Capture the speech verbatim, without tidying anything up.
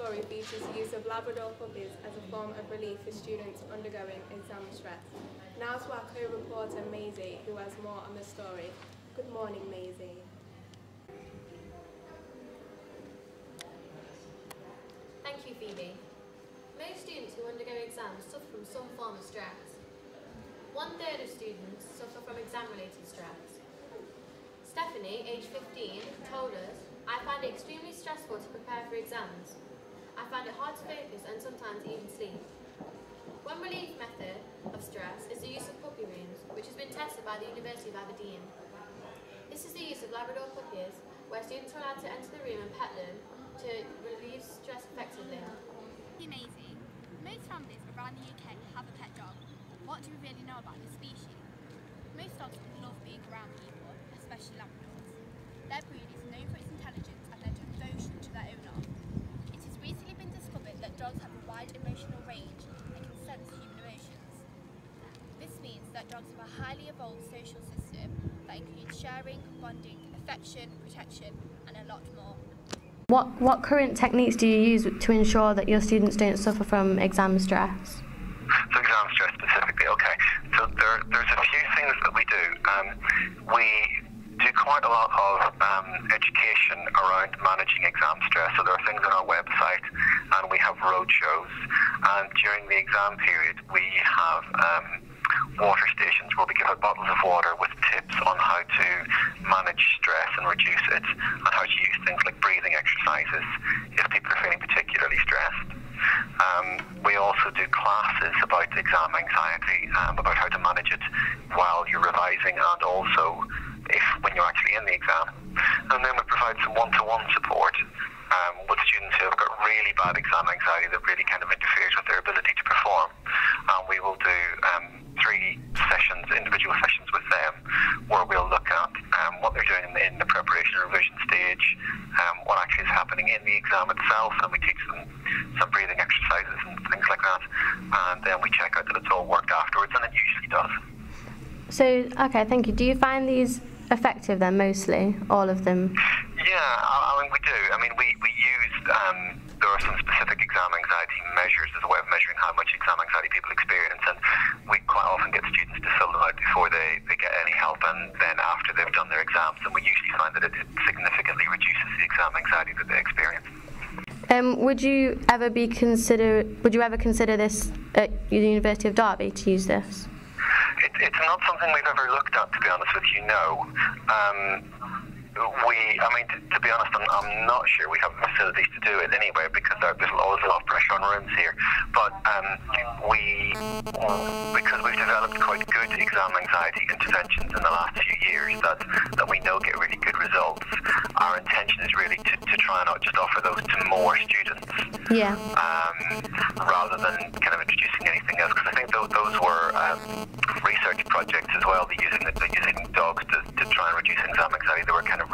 story features the use of Labrador puppies as a form of relief for students undergoing exam stress. Now to our co-reporter Maisie, who has more on the story. Good morning, Maisie. Thank you, Phoebe. Most students who undergo exams suffer from some form of stress. One third of students suffer from exam-related stress. Stephanie, aged fifteen, told us, "I find it extremely stressful to prepare for exams. I find it hard to focus and sometimes even sleep." One relief method of stress is the use of puppy rooms, which has been tested by the University of Aberdeen. This is the use of Labrador puppies, where students are allowed to enter the room and pet them to relieve stress effectively. Hey Maisie, most families around the U K have a pet dog. What do we really know about this species? Most dogs love being around people, especially Labradors. Their breed is known for its intelligence and their devotion to their owner. It has recently been discovered that dogs have a wide emotional range and can sense human emotions. This means that dogs have a highly evolved social system that includes sharing, bonding, affection, protection, and a lot more. What, what current techniques do you use to ensure that your students don't suffer from exam stress? So exam stress specifically, okay. So there, there's a few things that we do. Um, we do quite a lot of um, education around managing exam stress. So there are things on our website, and we have road shows. And during the exam period, we have um, water stations where we give out bottles of water with tips on how to manage stress and reduce it, and how to use things like breathing exercises if people are feeling particularly stressed. Um, we also do classes about exam anxiety, um, about how to manage it while you're revising, and also if when you're actually in the exam. And then we provide some one-to-one support um, with students who have got really bad exam anxiety that really kind of interferes with their ability to perform. And we will do um, three sessions, individual sessions with them, where we'll look at um, what they're doing in the, in the preparation and revision stage, um, what actually is happening in the exam itself, and we teach them some breathing exercises and things like that. And then we check out that it's all worked afterwards, and it usually does. So, okay, thank you. Do you find these effective then, mostly, all of them? Yeah, I, I mean, we do. I mean, we, we use, um, there are some specific exam anxiety measures as a way of measuring how much exam anxiety people experience, and we quite often get students to fill them out before they, they get any help, and then after they've done their exams, and we usually find that it, it significantly reduces the exam anxiety that they experience. Um, would you ever be consider? Would you ever consider this at the University of Derby to use this? It, it's not something we've ever looked at, to be honest with you, no. Um, we, I mean, to, to be honest, I'm, I'm not sure we have facilities to do it anyway, because there, there's always a lot of pressure on rooms here. But um, we, because we've developed quite good exam anxiety interventions in the last few years that, that we know get really good results, our intention is really to, to try and not just offer those to more students. Yeah. Um, rather than kind of introducing anything else, because I think those, those were um, research projects as well. They're using, they're using dogs to, to try and reduce exam anxiety. They were kind of